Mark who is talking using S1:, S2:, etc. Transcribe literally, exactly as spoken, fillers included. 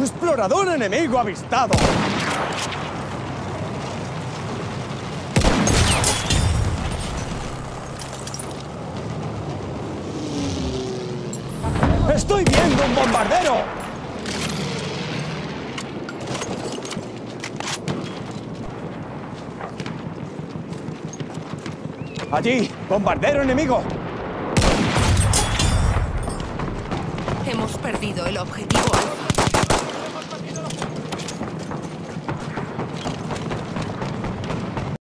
S1: ¡Explorador enemigo avistado! ¡Estoy viendo un bombardero! ¡Allí! ¡Bombardero enemigo!
S2: Hemos perdido el objetivo Alfa.